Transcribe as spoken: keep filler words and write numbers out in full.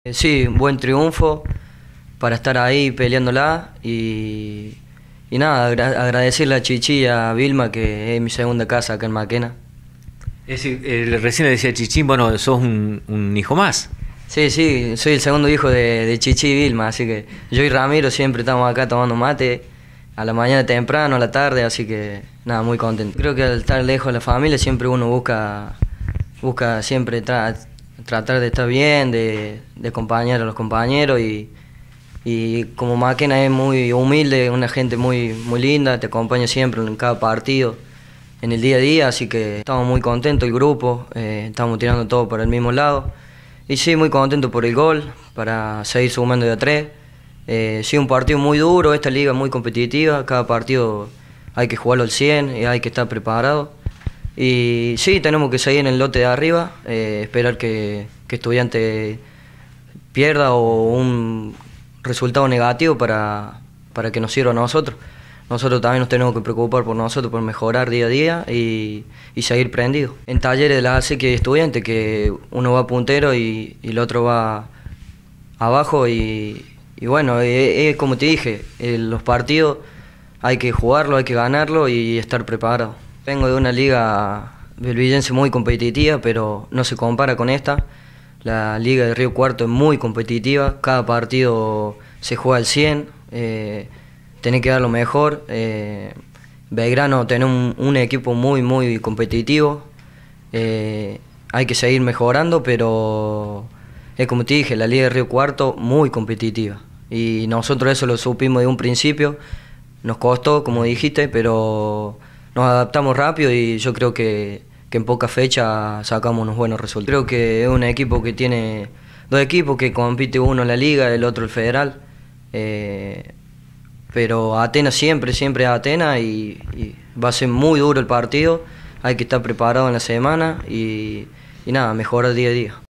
Sí, buen triunfo para estar ahí peleándola y, y nada, agra- agradecerle a Chichi y a Vilma, que es mi segunda casa acá en Maquena. Es decir, eh, recién le decía a Chichín, bueno, sos un, un hijo más. Sí, sí, soy el segundo hijo de, de Chichi y Vilma, así que yo y Ramiro siempre estamos acá tomando mate, a la mañana temprano, a la tarde, así que nada, muy contento. Creo que al estar lejos de la familia siempre uno busca, busca siempre tra- tratar de estar bien, de, de acompañar a los compañeros y, y como Máquina es muy humilde, una gente muy, muy linda, te acompaña siempre en cada partido, en el día a día, así que estamos muy contentos el grupo, eh, estamos tirando todo por el mismo lado. Y sí, muy contento por el gol, para seguir sumando de a tres. Eh, sí, un partido muy duro, esta liga es muy competitiva, cada partido hay que jugarlo al cien y hay que estar preparado. Y sí, tenemos que seguir en el lote de arriba, eh, esperar que, que Estudiante pierda o un resultado negativo para, para que nos sirva a nosotros. Nosotros también nos tenemos que preocupar por nosotros, por mejorar día a día y, y seguir prendidos. En talleres de la A S E que estudiante, que uno va puntero y, y el otro va abajo y, y bueno, es como te dije, eh, los partidos hay que jugarlo, hay que ganarlo y estar preparado. Vengo de una liga belvillense muy competitiva, pero no se compara con esta. La liga de Río Cuarto es muy competitiva, cada partido se juega al cien, eh, tenés que dar lo mejor. Eh, Belgrano tiene un, un equipo muy, muy competitivo, eh, hay que seguir mejorando, pero es como te dije, la liga de Río Cuarto muy competitiva. Y nosotros eso lo supimos de un principio, nos costó, como dijiste, pero nos adaptamos rápido y yo creo que, que en poca fecha sacamos unos buenos resultados. Creo que es un equipo que tiene dos equipos que compite uno en la liga, el otro el federal. Eh, pero Atenas siempre, siempre es Atenas y, y va a ser muy duro el partido. Hay que estar preparado en la semana y, y nada, mejorar día a día.